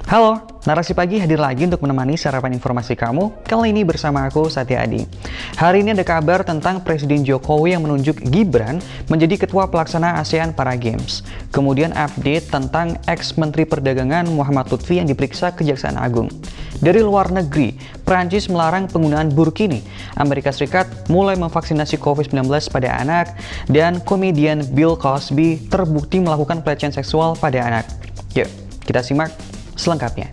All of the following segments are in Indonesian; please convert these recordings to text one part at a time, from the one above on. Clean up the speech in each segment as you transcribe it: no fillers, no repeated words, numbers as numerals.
Halo, Narasi Pagi hadir lagi untuk menemani sarapan informasi kamu. Kali ini bersama aku, Satya Adi. Hari ini ada kabar tentang Presiden Jokowi yang menunjuk Gibran menjadi Ketua Pelaksana ASEAN Para Games. Kemudian update tentang ex-Menteri Perdagangan Muhammad Lutfi yang diperiksa Kejaksaan Agung. Dari luar negeri, Prancis melarang penggunaan burkini. Amerika Serikat mulai memvaksinasi COVID-19 pada anak. Dan komedian Bill Cosby terbukti melakukan pelecehan seksual pada anak. Yuk, kita simak selengkapnya.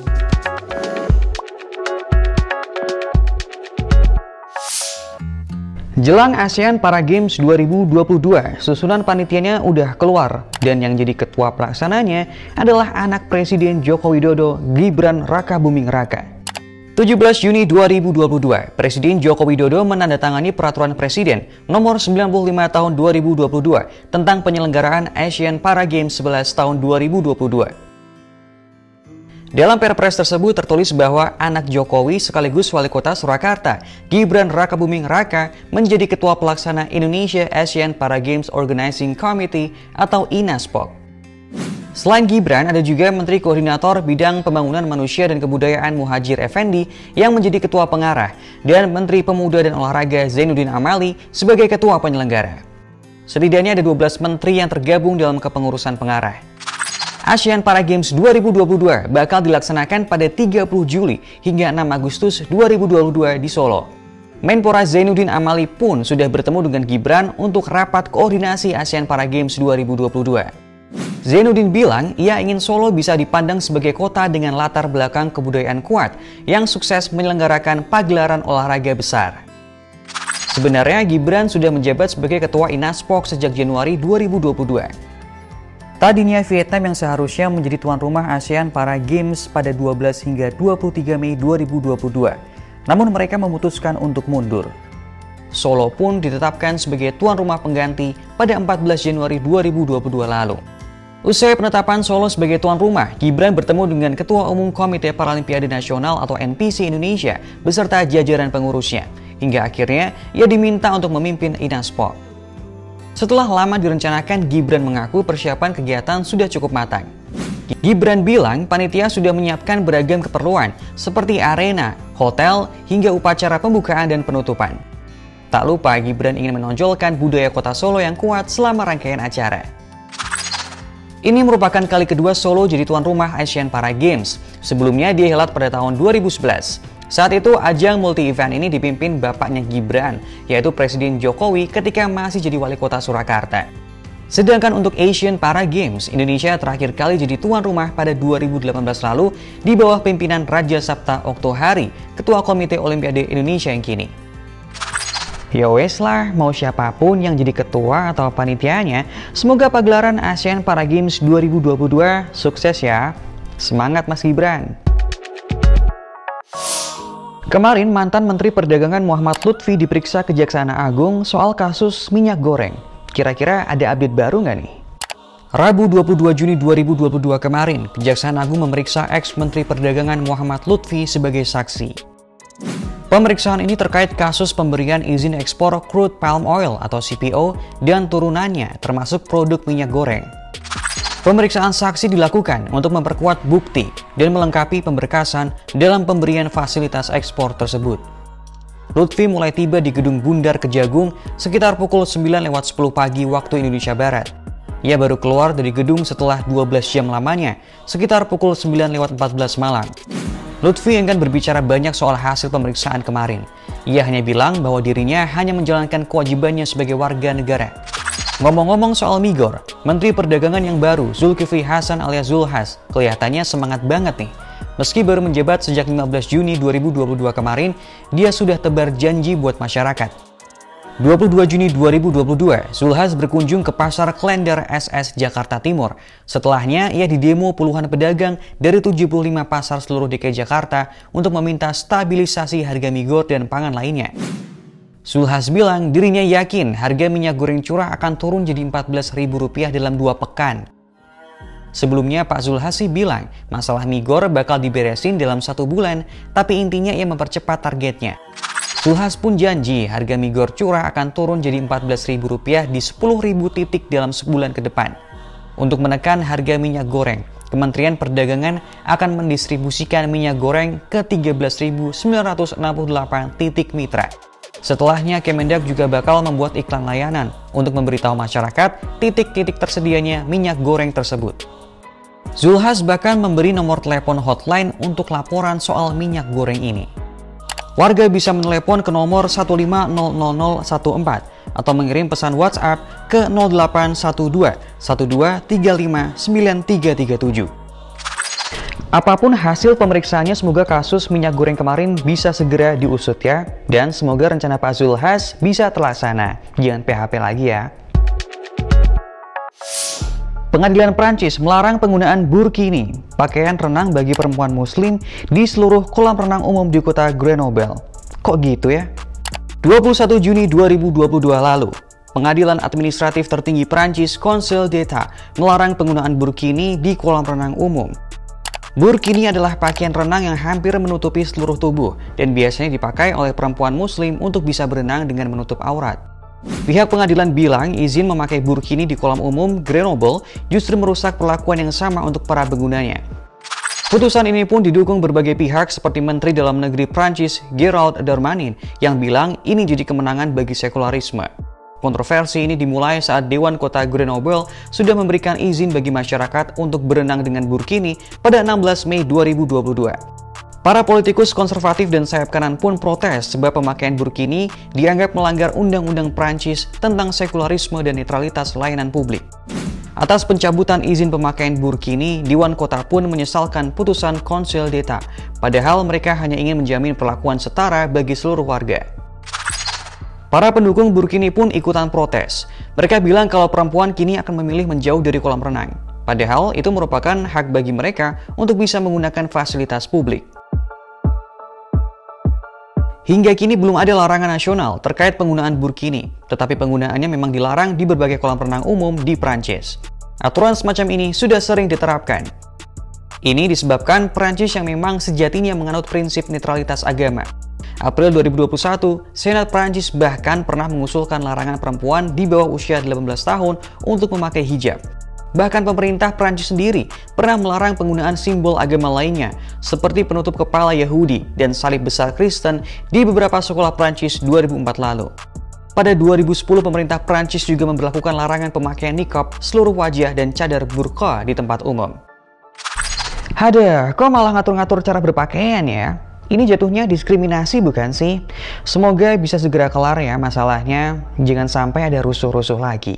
Jelang ASEAN Para Games 2022, susunan panitianya udah keluar. Dan yang jadi ketua pelaksananya adalah anak Presiden Joko Widodo, Gibran Rakabuming Raka. 17 Juni 2022, Presiden Joko Widodo menandatangani Peraturan Presiden Nomor 95 Tahun 2022 tentang penyelenggaraan ASEAN Para Games 11 Tahun 2022. Dalam Perpres tersebut tertulis bahwa anak Jokowi sekaligus Wali Kota Surakarta, Gibran Rakabuming Raka, menjadi Ketua Pelaksana Indonesia ASEAN Para Games Organizing Committee atau INASPOC. Selain Gibran, ada juga Menteri Koordinator Bidang Pembangunan Manusia dan Kebudayaan Muhadjir Effendi yang menjadi Ketua Pengarah, dan Menteri Pemuda dan Olahraga Zainuddin Amali sebagai Ketua Penyelenggara. Setidaknya ada 12 menteri yang tergabung dalam kepengurusan pengarah. ASEAN Para Games 2022 bakal dilaksanakan pada 30 Juli hingga 6 Agustus 2022 di Solo. Menpora Zainuddin Amali pun sudah bertemu dengan Gibran untuk rapat koordinasi ASEAN Para Games 2022. Zainuddin bilang ia ingin Solo bisa dipandang sebagai kota dengan latar belakang kebudayaan kuat yang sukses menyelenggarakan pagelaran olahraga besar. Sebenarnya Gibran sudah menjabat sebagai Ketua INASPOC sejak Januari 2022. Tadinya Vietnam yang seharusnya menjadi tuan rumah ASEAN Para Games pada 12 hingga 23 Mei 2022. Namun mereka memutuskan untuk mundur. Solo pun ditetapkan sebagai tuan rumah pengganti pada 14 Januari 2022 lalu. Usai penetapan Solo sebagai tuan rumah, Gibran bertemu dengan Ketua Umum Komite Paralimpiade Nasional atau NPC Indonesia beserta jajaran pengurusnya. Hingga akhirnya ia diminta untuk memimpin INASPOC. Setelah lama direncanakan, Gibran mengaku persiapan kegiatan sudah cukup matang. Gibran bilang panitia sudah menyiapkan beragam keperluan seperti arena, hotel, hingga upacara pembukaan dan penutupan. Tak lupa Gibran ingin menonjolkan budaya kota Solo yang kuat selama rangkaian acara. Ini merupakan kali kedua Solo jadi tuan rumah ASEAN Para Games. Sebelumnya dia helat pada tahun 2011. Saat itu, ajang multi-event ini dipimpin bapaknya Gibran, yaitu Presiden Jokowi ketika masih jadi Wali Kota Surakarta. Sedangkan untuk Asian Para Games, Indonesia terakhir kali jadi tuan rumah pada 2018 lalu di bawah pimpinan Raja Sabta Oktohari, Ketua Komite Olimpiade Indonesia yang kini. Ya wes lah, mau siapapun yang jadi ketua atau panitianya, semoga pagelaran ASEAN Para Games 2022 sukses ya. Semangat Mas Gibran! Kemarin, mantan Menteri Perdagangan Muhammad Lutfi diperiksa Kejaksaan Agung soal kasus minyak goreng. Kira-kira ada update baru nggak nih? Rabu 22 Juni 2022 kemarin, Kejaksaan Agung memeriksa ex-Menteri Perdagangan Muhammad Lutfi sebagai saksi. Pemeriksaan ini terkait kasus pemberian izin ekspor crude palm oil atau CPO dan turunannya termasuk produk minyak goreng. Pemeriksaan saksi dilakukan untuk memperkuat bukti dan melengkapi pemberkasan dalam pemberian fasilitas ekspor tersebut. Lutfi mulai tiba di Gedung Bundar Kejagung sekitar pukul 9:10 pagi waktu Indonesia Barat. Ia baru keluar dari gedung setelah 12 jam lamanya, sekitar pukul 9:14 malam. Lutfi enggan berbicara banyak soal hasil pemeriksaan kemarin. Ia hanya bilang bahwa dirinya hanya menjalankan kewajibannya sebagai warga negara. Ngomong-ngomong soal Migor, Menteri Perdagangan yang baru, Zulkifli Hasan alias Zulhas, kelihatannya semangat banget nih. Meski baru menjabat sejak 15 Juni 2022 kemarin, dia sudah tebar janji buat masyarakat. 22 Juni 2022, Zulhas berkunjung ke Pasar Klender SS Jakarta Timur. Setelahnya, ia didemo puluhan pedagang dari 75 pasar seluruh DKI Jakarta untuk meminta stabilisasi harga Migor dan pangan lainnya. Zulhas bilang dirinya yakin harga minyak goreng curah akan turun jadi Rp14.000 dalam 2 pekan. Sebelumnya Pak Zulhas bilang masalah Migor bakal diberesin dalam 1 bulan, tapi intinya ia mempercepat targetnya. Zulhas pun janji harga Migor curah akan turun jadi Rp14.000 di 10.000 titik dalam sebulan ke depan. Untuk menekan harga minyak goreng, Kementerian Perdagangan akan mendistribusikan minyak goreng ke 13.968 titik mitra. Setelahnya, Kemendak juga bakal membuat iklan layanan untuk memberitahu masyarakat titik-titik tersedianya minyak goreng tersebut. Zulkifli Hasan bahkan memberi nomor telepon hotline untuk laporan soal minyak goreng ini. Warga bisa menelepon ke nomor 1500014 atau mengirim pesan WhatsApp ke 0812 1235 9337. Apapun hasil pemeriksaannya, semoga kasus minyak goreng kemarin bisa segera diusut ya. Dan semoga rencana Pak Zulkifli Hasan bisa terlaksana. Jangan PHP lagi ya. Pengadilan Prancis melarang penggunaan burkini, pakaian renang bagi perempuan muslim, di seluruh kolam renang umum di kota Grenoble. Kok gitu ya? 21 Juni 2022 lalu, Pengadilan Administratif Tertinggi Prancis Conseil d'État melarang penggunaan burkini di kolam renang umum. Burkini adalah pakaian renang yang hampir menutupi seluruh tubuh dan biasanya dipakai oleh perempuan muslim untuk bisa berenang dengan menutup aurat. Pihak pengadilan bilang izin memakai burkini di kolam umum Grenoble justru merusak perlakuan yang sama untuk para penggunanya. Putusan ini pun didukung berbagai pihak seperti Menteri Dalam Negeri Prancis Gérald Darmanin yang bilang ini jadi kemenangan bagi sekularisme. Kontroversi ini dimulai saat Dewan Kota Grenoble sudah memberikan izin bagi masyarakat untuk berenang dengan burkini pada 16 Mei 2022. Para politikus konservatif dan sayap kanan pun protes sebab pemakaian burkini dianggap melanggar undang-undang Prancis tentang sekularisme dan netralitas layanan publik. Atas pencabutan izin pemakaian burkini, Dewan Kota pun menyesalkan putusan Conseil d'État, padahal mereka hanya ingin menjamin perlakuan setara bagi seluruh warga. Para pendukung burkini pun ikutan protes. Mereka bilang kalau perempuan kini akan memilih menjauh dari kolam renang. Padahal itu merupakan hak bagi mereka untuk bisa menggunakan fasilitas publik. Hingga kini belum ada larangan nasional terkait penggunaan burkini, tetapi penggunaannya memang dilarang di berbagai kolam renang umum di Prancis. Aturan semacam ini sudah sering diterapkan. Ini disebabkan Prancis yang memang sejatinya menganut prinsip netralitas agama. April 2021, Senat Prancis bahkan pernah mengusulkan larangan perempuan di bawah usia 18 tahun untuk memakai hijab. Bahkan pemerintah Prancis sendiri pernah melarang penggunaan simbol agama lainnya seperti penutup kepala Yahudi dan salib besar Kristen di beberapa sekolah Prancis 2004 lalu. Pada 2010, pemerintah Prancis juga memberlakukan larangan pemakaian niqab, seluruh wajah, dan cadar burqa di tempat umum. Hadah, kok malah ngatur-ngatur cara berpakaian ya? Ini jatuhnya diskriminasi bukan sih? Semoga bisa segera kelar ya masalahnya, jangan sampai ada rusuh-rusuh lagi.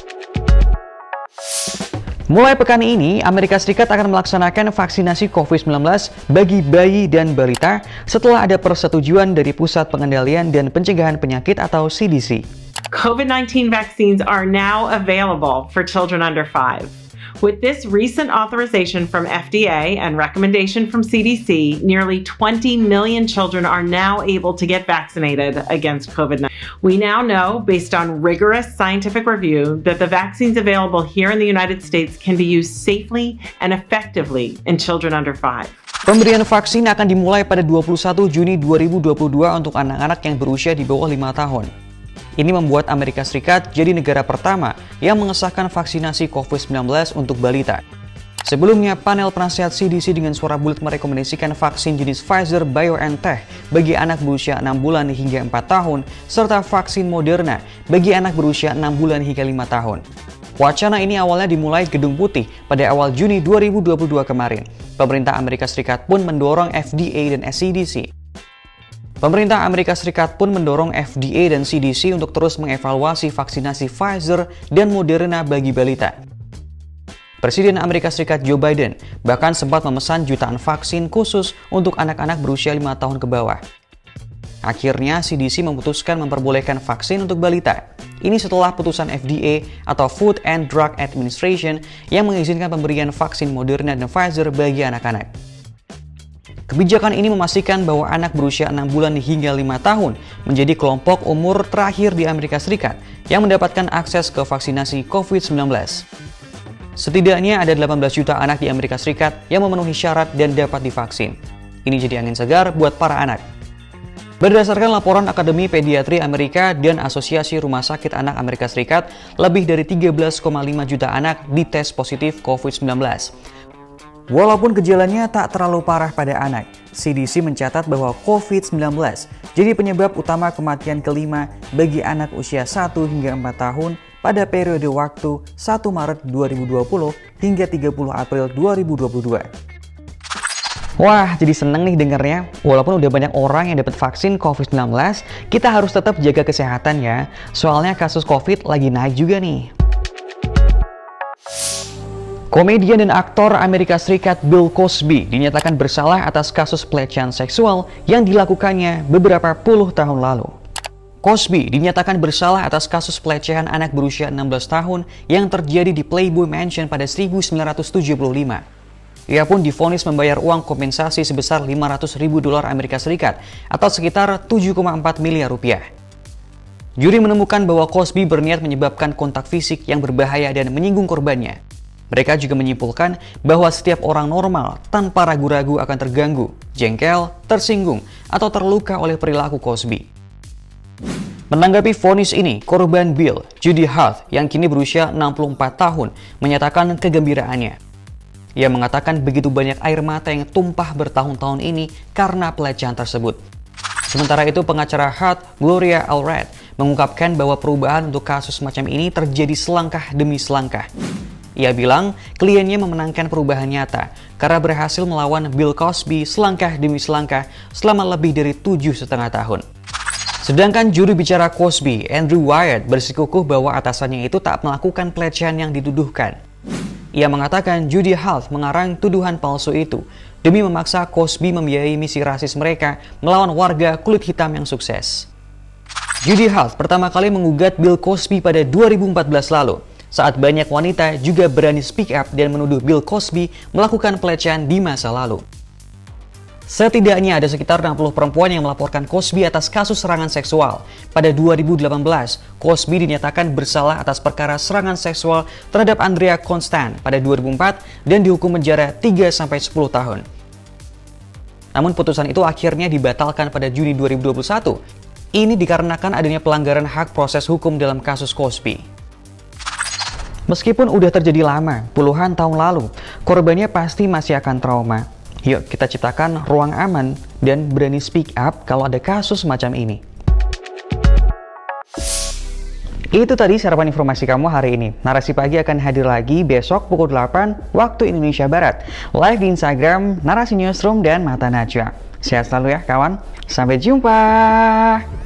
Mulai pekan ini, Amerika Serikat akan melaksanakan vaksinasi COVID-19 bagi bayi dan balita setelah ada persetujuan dari Pusat Pengendalian dan Pencegahan Penyakit atau CDC. COVID-19 vaccines are now available for children under 5. With this recent authorization from FDA and recommendation from CDC, nearly 20 million children are now able to get vaccinated against COVID-19. We now know, based on rigorous scientific review, that the vaccines available here in the United States can be used safely and effectively in children under 5. Pemberian vaksin akan dimulai pada 21 Juni 2022 untuk anak-anak yang berusia di bawah 5 tahun. Ini membuat Amerika Serikat jadi negara pertama yang mengesahkan vaksinasi COVID-19 untuk balita. Sebelumnya, panel penasihat CDC dengan suara bulat merekomendasikan vaksin jenis Pfizer-BioNTech bagi anak berusia 6 bulan hingga 4 tahun, serta vaksin Moderna bagi anak berusia 6 bulan hingga 5 tahun. Wacana ini awalnya dimulai Gedung Putih pada awal Juni 2022 kemarin. Pemerintah Amerika Serikat pun mendorong FDA dan CDC. Pemerintah Amerika Serikat pun mendorong FDA dan CDC untuk terus mengevaluasi vaksinasi Pfizer dan Moderna bagi balita. Presiden Amerika Serikat Joe Biden bahkan sempat memesan jutaan vaksin khusus untuk anak-anak berusia 5 tahun ke bawah. Akhirnya CDC memutuskan memperbolehkan vaksin untuk balita. Ini setelah putusan FDA atau Food and Drug Administration yang mengizinkan pemberian vaksin Moderna dan Pfizer bagi anak-anak. Kebijakan ini memastikan bahwa anak berusia 6 bulan hingga 5 tahun menjadi kelompok umur terakhir di Amerika Serikat yang mendapatkan akses ke vaksinasi COVID-19. Setidaknya ada 18 juta anak di Amerika Serikat yang memenuhi syarat dan dapat divaksin. Ini jadi angin segar buat para anak. Berdasarkan laporan Akademi Pediatri Amerika dan Asosiasi Rumah Sakit Anak Amerika Serikat, lebih dari 13,5 juta anak dites positif COVID-19. Walaupun gejalanya tak terlalu parah pada anak, CDC mencatat bahwa COVID-19 jadi penyebab utama kematian kelima bagi anak usia 1 hingga 4 tahun pada periode waktu 1 Maret 2020 hingga 30 April 2022. Wah, jadi seneng nih dengernya. Walaupun udah banyak orang yang dapat vaksin COVID-19, kita harus tetap jaga kesehatan ya. Soalnya kasus COVID lagi naik juga nih. Komedian dan aktor Amerika Serikat Bill Cosby dinyatakan bersalah atas kasus pelecehan seksual yang dilakukannya beberapa puluh tahun lalu. Cosby dinyatakan bersalah atas kasus pelecehan anak berusia 16 tahun yang terjadi di Playboy Mansion pada 1975. Ia pun divonis membayar uang kompensasi sebesar $500.000 Amerika Serikat atau sekitar 7,4 miliar rupiah. Juri menemukan bahwa Cosby berniat menyebabkan kontak fisik yang berbahaya dan menyinggung korbannya. Mereka juga menyimpulkan bahwa setiap orang normal tanpa ragu-ragu akan terganggu, jengkel, tersinggung, atau terluka oleh perilaku Cosby. Menanggapi vonis ini, korban Bill, Judy Hart, yang kini berusia 64 tahun, menyatakan kegembiraannya. Ia mengatakan begitu banyak air mata yang tumpah bertahun-tahun ini karena pelecehan tersebut. Sementara itu, pengacara Hart, Gloria Allred, mengungkapkan bahwa perubahan untuk kasus semacam ini terjadi selangkah demi selangkah. Ia bilang kliennya memenangkan perubahan nyata karena berhasil melawan Bill Cosby selangkah demi selangkah selama lebih dari 7,5 tahun. Sedangkan juru bicara Cosby, Andrew Wyatt, bersikukuh bahwa atasannya itu tak melakukan pelecehan yang dituduhkan. Ia mengatakan Judy Hart mengarang tuduhan palsu itu demi memaksa Cosby membiayai misi rasis mereka melawan warga kulit hitam yang sukses. Judy Hart pertama kali menggugat Bill Cosby pada 2014 lalu, saat banyak wanita juga berani speak up dan menuduh Bill Cosby melakukan pelecehan di masa lalu. Setidaknya ada sekitar 60 perempuan yang melaporkan Cosby atas kasus serangan seksual. Pada 2018, Cosby dinyatakan bersalah atas perkara serangan seksual terhadap Andrea Constand pada 2004 dan dihukum penjara 3-10 tahun. Namun putusan itu akhirnya dibatalkan pada Juni 2021. Ini dikarenakan adanya pelanggaran hak proses hukum dalam kasus Cosby. Meskipun udah terjadi lama, puluhan tahun lalu, korbannya pasti masih akan trauma. Yuk kita ciptakan ruang aman dan berani speak up kalau ada kasus semacam ini. Itu tadi sarapan informasi kamu hari ini. Narasi Pagi akan hadir lagi besok pukul 8 waktu Indonesia Barat. Live di Instagram, Narasi Newsroom, dan Mata Najwa. Sehat selalu ya kawan. Sampai jumpa.